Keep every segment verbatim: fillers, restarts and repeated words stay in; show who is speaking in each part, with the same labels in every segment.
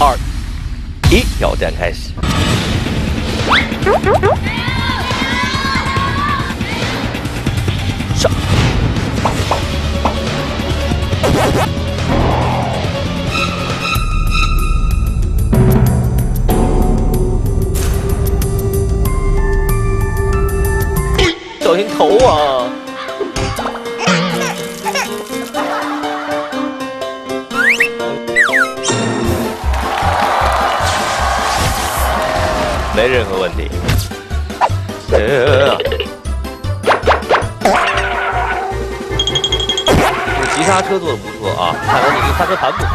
Speaker 1: 二、一，挑战开始。上。小心头啊！没任何问题。呃，这急刹车做的不错啊，看来你这个刹车盘不错。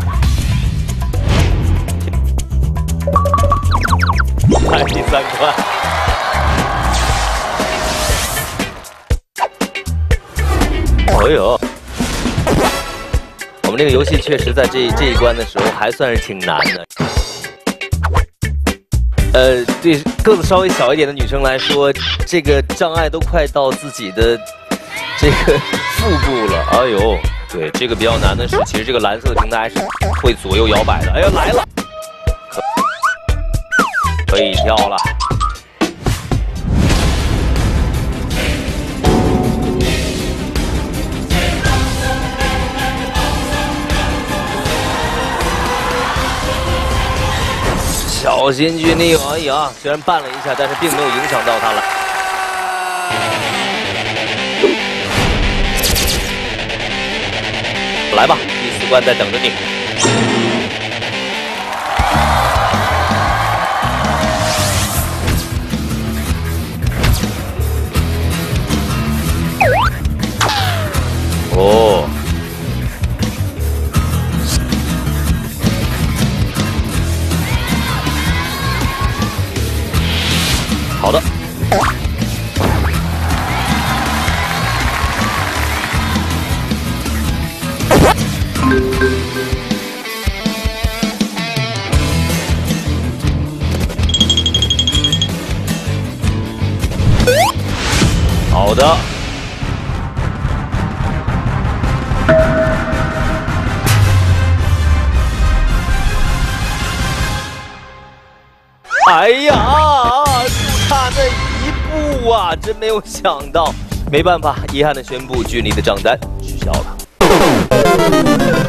Speaker 1: 还第三关。哎呦，我们这个游戏确实在这这一关的时候还算是挺难的。呃，对个子稍微小一点的女生来说，这个障碍都快到自己的这个腹部了。哎呦，对，这个比较难的是，其实这个蓝色的平台是会左右摇摆的。哎呀，来了，可以跳了。小心距离而已啊！虽然绊了一下，但是并没有影响到他了。来吧，第四关在等着你。哦。好的。好的。哎呀！差那一步啊，真没有想到，没办法，遗憾的宣布，距离的账单取消了。